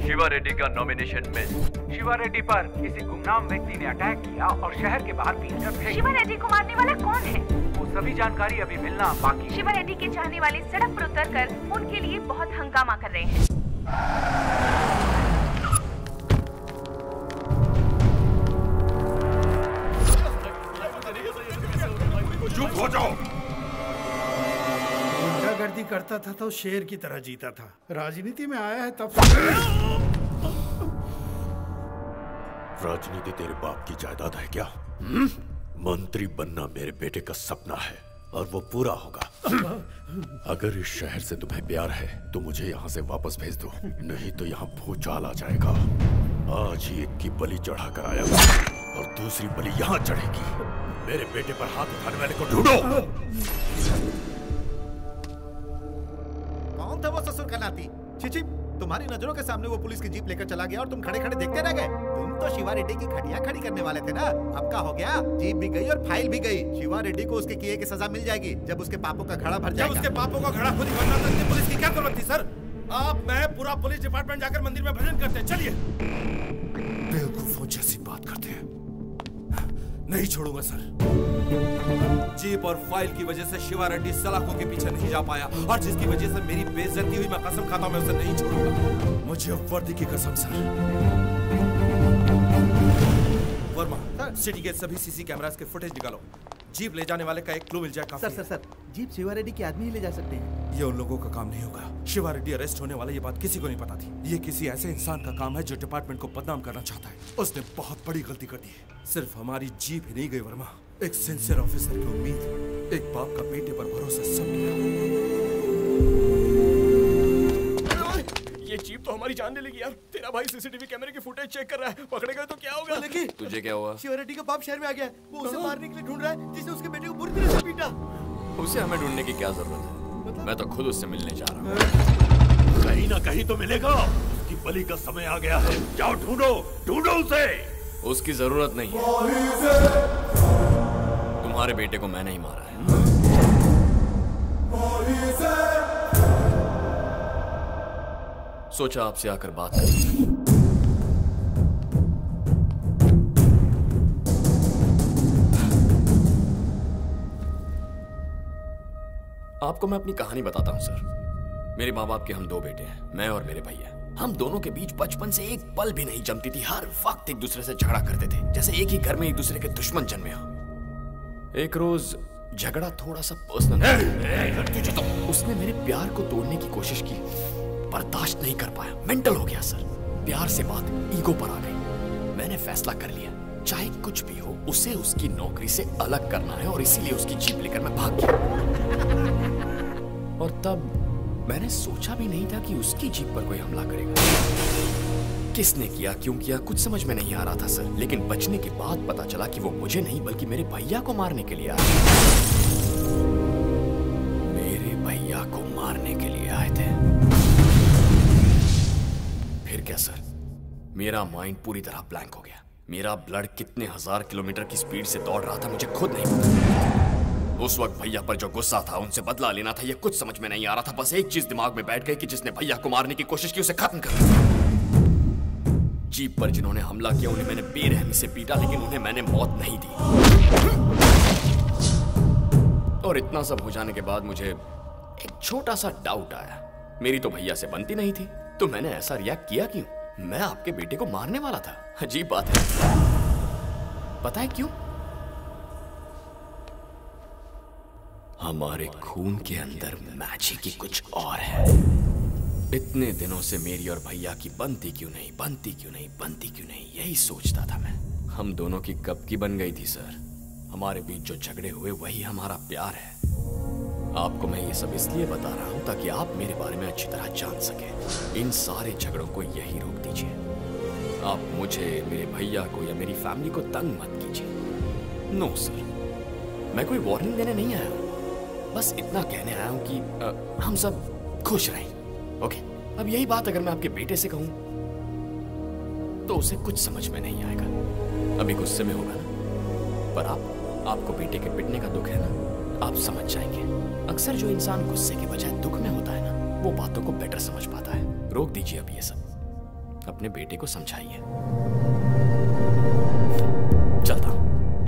शिवा रेड्डी का nomination miss. Shiva Reddy पर किसी गुमनाम व्यक्ति ने अटैक किया और शहर के बाहर पीटकर फेंक। शिवा रेड्डी को मारने वाला कौन है? वो सभी जानकारी अभी मिलना बाकी है। शिवा रेड्डी के चाहने वाले सड़क पर उतरकर उनके लिए बहुत हंगामा कर रहे हैं। चुप हो जाओ। गुंडागर्दी करता था तो शेर की तरह जीता था, राजनीति में आया है तब। राजनीति तेरे बाप की जायदाद है क्या? मंत्री बनना मेरे बेटे का सपना है और वो पूरा होगा। अगर इस शहर से तुम्हें प्यार है तो मुझे यहाँ से वापस भेज दो, नहीं तो यहाँ भूचाल आ जाएगा। आज ही एक की बलि चढ़ा कर आया और दूसरी बलि यहाँ चढ़ेगी। मेरे बेटे पर हाथ उठाने वाले को ढूंढो। कौन था वो ससुर का नाती? छिछि, तुम्हारी नजरों के सामने वो पुलिस की जीप लेकर चला गया और तुम खड़े खड़े देखते रह गए। तुम तो शिवा रेड्डी की खटिया खड़ी करने वाले थे ना। अब क्या हो गया? जीप भी गई और फाइल भी गई। शिवा रेड्डी को उसके किए की सजा मिल जाएगी जब उसके पापों का घड़ा भर जाएगा। जब उसके पापों का घड़ा खुद ही भरना तक पुलिस की क्या जरूरत थी सर? आप मैं पूरा पुलिस डिपार्टमेंट जाकर मंदिर में भजन करते हैं। चलिए। बेवकूफों जैसी बात करते हैं। नहीं छोड़ूंगा सर। जीप और फाइल की वजह से शिवा रेड्डी सलाखों के पीछे नहीं जा पाया और जिसकी वजह से मेरी बेइज्जती हुई, मैं कसम खाता हूं मैं उसे नहीं छोड़ूंगा। मुझे वर्दी की कसम सर। वर्मा, सिटी के सभी सीसी कैमरास के फुटेज निकालो। जीप ले जाने वाले का एक क्लू मिल जाए काफी। सर, जीप शिवा रेड्डी के आदमी ही ले जा सकते हैं। ये उन लोगों का काम नहीं होगा। शिवा रेड्डी अरेस्ट होने वाला, ये बात किसी को नहीं पता थी। ये किसी ऐसे इंसान का काम है जो डिपार्टमेंट को बदनाम करना चाहता है। उसने बहुत बड़ी गलती कर दी है। सिर्फ हमारी जीप ही नहीं गई वर्मा, एक सिंसियर ऑफिसर की उम्मीद, एक बाप का बेटे पर भरोसा सब गया। ये जीप तो हमारी जान ले लेगी यार। तेरा भाई सीसीटीवी कैमरे की फुटेज चेक कर रहा है, पकड़े गए तो क्या होगा? तुझे क्या हुआ? शिवा रेड्डी का बाप शहर में आ गया है। वो उसे मारने के लिए ढूंढ रहा है जिसने उसके बेटे को बुरी तरह से पीटा। उसे हमें ढूंढने की क्या जरूरत है? मैं तो खुद उससे मिलने जा रहा हूँ। कहीं ना कहीं तो मिलेगा। उसकी बलि का समय आ गया है। जाओ ढूंढो उसे। उसकी जरूरत नहीं है। तुम्हारे बेटे को मैंने ही मारा है। सोचा आपसे आकर बात करूं। आपको मैं अपनी कहानी बताता हूं सर। मेरे माँ बाप के हम दो बेटे हैं, मैं और मेरे भैया। हम दोनों के बीच बचपन से एक पल भी नहीं जमती थी। हर वक्त एक दूसरे से झगड़ा करते थे, जैसे एक ही घर में एक दूसरे के दुश्मन जन्मे हो। एक रोज झगड़ा थोड़ा सा पर्सनल, तो उसने मेरे प्यार को तोड़ने की कोशिश की। बर्दाश्त नहीं कर पाया, मेंटल हो गया सर। प्यार से बात ईगो पर आ गई। मैंने फैसला कर लिया, चाहे कुछ भी हो उसे उसकी नौकरी से अलग करना है और इसीलिए उसकी जीप लेकर मैं भाग गया। और तब मैंने सोचा भी नहीं था कि उसकी जीप पर कोई हमला करेगा। किसने किया, क्यों किया, कुछ समझ में नहीं आ रहा था सर। लेकिन बचने के बाद पता चला कि वो मुझे नहीं बल्कि मेरे भैया को मारने के लिए आए। मेरे भैया को मारने के लिए आए थे। फिर क्या सर, मेरा माइंड पूरी तरह ब्लैंक हो गया। मेरा ब्लड कितने हजार किलोमीटर की स्पीड से दौड़ रहा था मुझे खुद नहीं पता। उस वक्त भैया पर जो गुस्सा था, उनसे बदला लेना था, ये कुछ समझ में नहीं आ रहा था। बस एक चीज दिमाग में बैठ गई कि जिसने भैया को मारने की कोशिश की उसे खत्म कर। जीप पर जिन्होंने हमला किया उन्हें मैंने बेरहमी से पीटा, लेकिन उन्हें मैंने मौत नहीं दी। और इतना सब हो जाने के बाद मुझे एक छोटा सा डाउट आया। मेरी तो भैया से बनती नहीं थी, तो मैंने ऐसा रिएक्ट किया क्यों? मैं आपके बेटे को मारने वाला था। अजीब बात है। पता है क्यों? हमारे खून के अंदर मैजिक ही कुछ और है। इतने दिनों से मेरी और भैया की बनती क्यों नहीं, यही सोचता था मैं। हम दोनों की कब की बन गई थी सर। हमारे बीच जो झगड़े हुए वही हमारा प्यार है। आपको मैं ये सब इसलिए बता रहा हूं ताकि आप मेरे बारे में अच्छी तरह जान सकें। इन सारे झगड़ों को यही रोक दीजिए। आप मुझे, मेरे भैया को या मेरी फैमिली को तंग मत कीजिए। नो सर, मैं कोई वार्निंग देने नहीं आया हूं। बस इतना कहने आया हूं कि हम सब खुश रहें। ओके, अब यही बात अगर मैं आपके बेटे से कहूं तो उसे कुछ समझ में नहीं आएगा। अभी गुस्से में होगा ना, पर आपको बेटे के पिटने का दुख है ना, आप समझ जाएंगे। अक्सर जो इंसान गुस्से के बजाय दुख में होता है ना, वो बातों को बेटर समझ पाता है। रोक दीजिए अब ये सब। अपने बेटे को समझाइए। चलता हूं।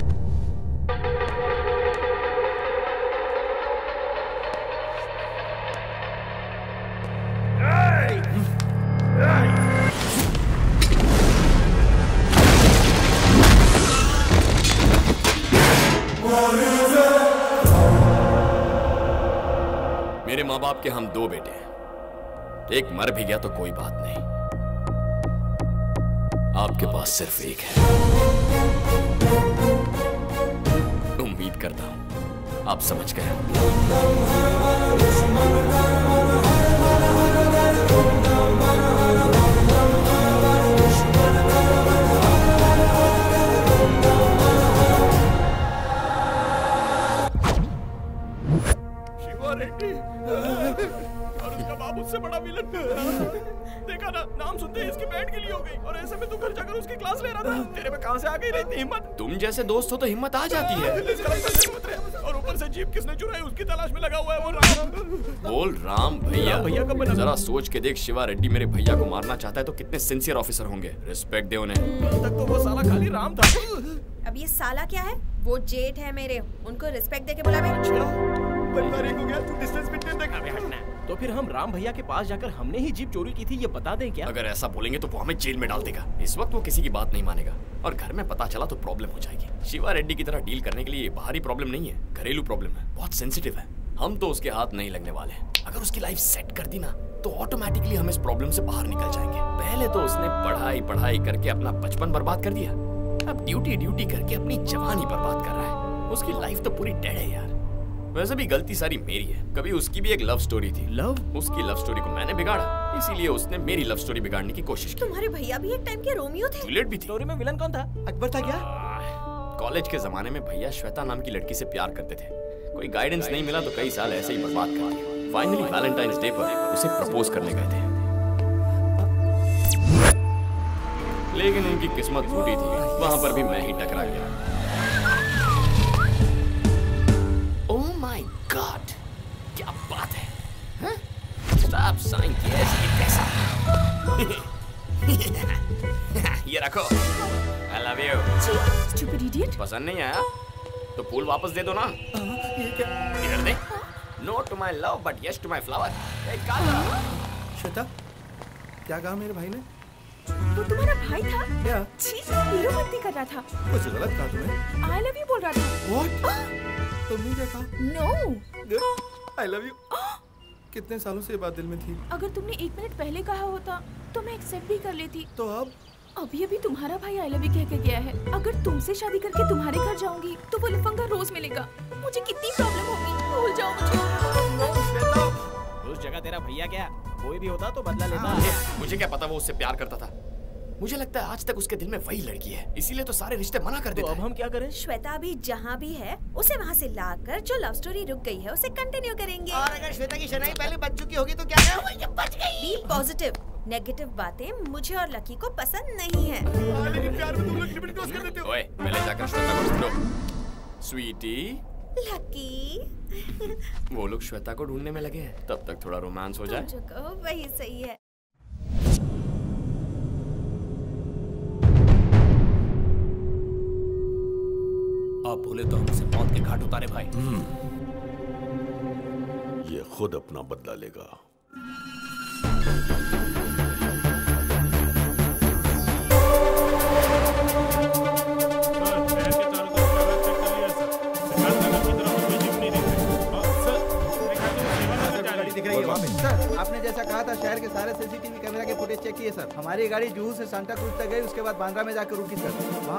मेरे माँ बाप के हम 2 बेटे हैं। एक मर भी गया तो कोई बात नहीं, आपके पास सिर्फ एक है। उम्मीद करता हूं आप समझ गए। शिवा रेड्डी और उसका बाप उससे बड़ा विलन। देखा ना, नाम सुनते ही इसकी बैंड गिली हो गई और ऐसे में तू घर जाकर उसकी क्लास ले रहा था। तेरे में कहां से आ गई इतनी हिम्मत? तुम जैसे दोस्त हो तो हिम्मत आ जाती है। और ऊपर से जीप किसने चुराई उसकी तलाश में लगा हुआ है वो राम। बोल राम भैया। भैया कब बना? जरा सोच के देख, शिवा रेड्डी मेरे भैया को मारना चाहता है तो कितने सिंसियर ऑफिसर होंगे। रिस्पेक्ट दे उन्हें। कल तक तो वो साला खाली राम था। अब ये साला क्या है? वो जेठ है मेरे, उनको रिस्पेक्ट देके बुला। तो फिर हम राम भैया के पास जाकर हमने ही जीप चोरी की थी ये बता दें क्या? अगर ऐसा बोलेंगे तो वो हमें जेल में डाल देगा। इस वक्त वो किसी की बात नहीं मानेगा और घर में पता चला तो प्रॉब्लम हो जाएगी। शिवा रेड्डी की तरह डील करने के लिए बाहरी प्रॉब्लम नहीं है, घरेलू प्रॉब्लम है, बहुत सेंसिटिव है। हम तो उसके हाथ नहीं लगने वाले। अगर उसकी लाइफ सेट कर दी ना तो ऑटोमेटिकली हम इस प्रॉब्लम से बाहर निकल जाएंगे। पहले तो उसने पढ़ाई करके अपना बचपन बर्बाद कर दिया, अब ड्यूटी करके अपनी जवानी बर्बाद कर रहा है। उसकी लाइफ तो पूरी डेड है यार। वैसे भी गलती सारी मेरी है। कभी उसकी भी एक लव स्टोरी थी। उसकी लव स्टोरी को मैंने बिगाड़ा, इसीलिए उसने मेरी लव स्टोरी बिगाड़ने की कोशिश की। तुम्हारे भैया भी एक टाइम के रोमियो थे। जूलियट भी थी। स्टोरी में विलन कौन था? अकबर था क्या? कॉलेज के जमाने में भैया श्वेता नाम की लड़की से प्यार करते थे। कोई गाइडेंस नहीं मिला तो कई साल ऐसे ही बर्बाद कर दिए। फाइनली वैलेंटाइंस डे पर उसे प्रपोज करने गए थे, लेकिन उनकी किस्मत फूटी थी। वहां पर भी मैं ही टकरा गया। ओह माय गॉड, क्या बात है। स्टॉप साइन यस, ये कैसा? ये रखो। I love you. Stupid idiot. पसंद नहीं आया तो फूल वापस दे दो ना। इधर दे। No to my love but yes to my flower. Shweta, क्या कहा मेरे भाई ने? वो तुम्हारा भाई था? क्या? छी, हीरो मस्ती कर रहा था। कुछ गलत कहा तुम्हें? आई लव यू बोल रहा था। What? तुमने क्या कहा? No. Good. I love you. कितने सालों से ये बात दिल में थी? अगर तुमने 1 मिनट पहले कहा होता तो मैं एक्सेप्ट भी कर लेती। तो अब? अभी तुम्हारा भाई आई लव यू कह के गया है। अगर तुमसे शादी करके तुम्हारे घर जाऊंगी तो वो लफंगा रोज मिलेगा। मुझे कितनी प्रॉब्लम होगी। भूल जाओ मुझे। उस जगह तेरा भैया क्या कोई भी होता तो बदला लेता। मुझे क्या पता वो उससे प्यार करता था। मुझे लगता है आज तक उसके दिल में वही लड़की है, इसीलिए तो सारे रिश्ते मना कर देता है। अब हम क्या करें? श्वेता अभी जहाँ भी है उसे वहाँ से लाकर जो लव स्टोरी रुक गई है उसे कंटिन्यू करेंगे। और अगर श्वेता की शनाई पहले बच चुकी होगी तो क्या? बच गई। B positive. नेगेटिव बातें मुझे और लकी को पसंद नहीं है। लेकिन प्यार में तुम लोग लिमिट क्रॉस कर देते हो। ओए, पहले जाकर श्वेता को ढूंढो। Sweety, Lucky. वो लोग श्वेता को ढूंढने में लगे हैं, तब तक थोड़ा रोमांस हो जाए। जो कहो वही सही है। आप बोले तो हमसे मौत के घाट उतारे भाई। ये खुद अपना बदला लेगा। सर, आपने जैसा कहा था शहर के सारे सीसीटीवी कैमरा के फुटेज चेक किए सर। हमारी गाड़ी जुहू से सांता क्रूज तक गई, उसके बाद बांद्रा में जाकर रुकी सर।